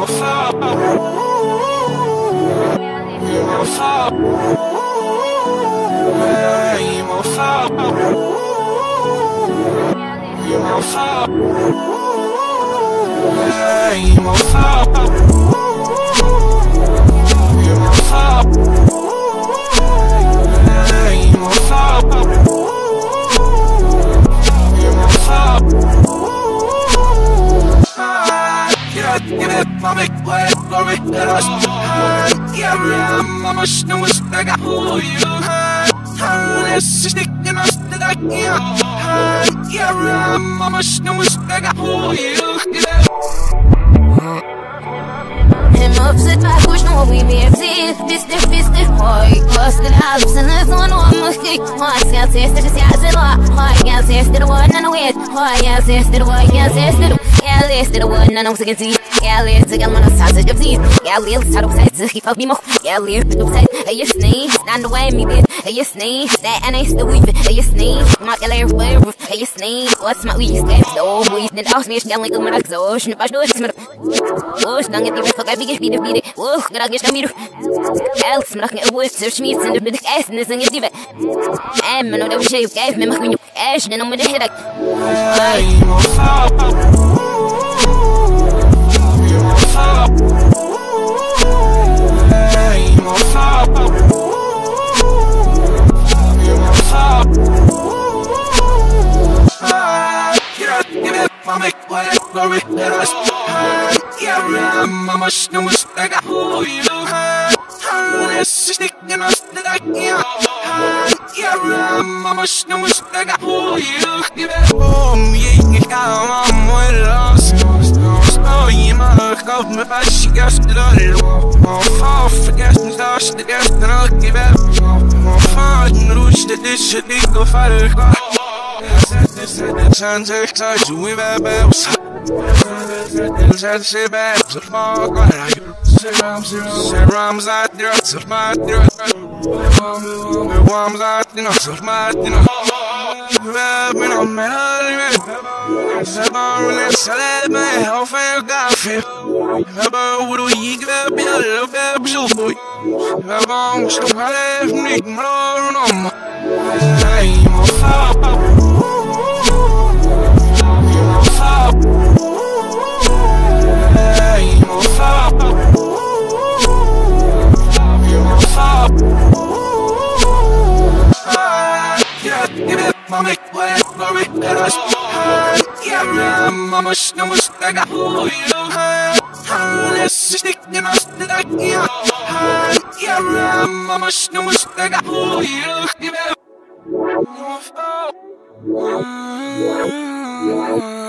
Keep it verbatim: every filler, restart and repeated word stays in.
Não sei se é ler, se ela não sabe se diz, é ler, sabe o que se fuck me more, é ler, do say, é you sneeze, stand away me bitch, é you sneeze, that and it's the weave, é you sneeze, my galera wave, é you sneeze, what's my weave, é so weave, then ask me, I'm like, oh my god, so faz dois, mas oh, não é de fuck, I big beat beat, oh, gra gra miro, else, mas não é search me, send me the ass, and isn't it diva, am no that shit, gave me my queen, ash, then I'm with the head, Mama, she was like a who you had. This is sticking us that I can't. Yeah, mama, she was like a who you give it. Oh, yeah, I'm lost. Oh, yeah, my God, my bad, she gets it all. Oh, forget me, dash the gas, and I'll give it. Oh, Rush the dish, the go fire. Sounds excited, we have bells. Say bad, so far, Serums at the rest of my dear. Worms at the nose of my dinner. I've been on my husband. Let's let me help you got fit. How would we get a bill of absolute boy? How long to have me more on my name of Papa? Mama, she was like a who you had. This is sticking us that I can't. Yeah, mama, she was like a who you give it.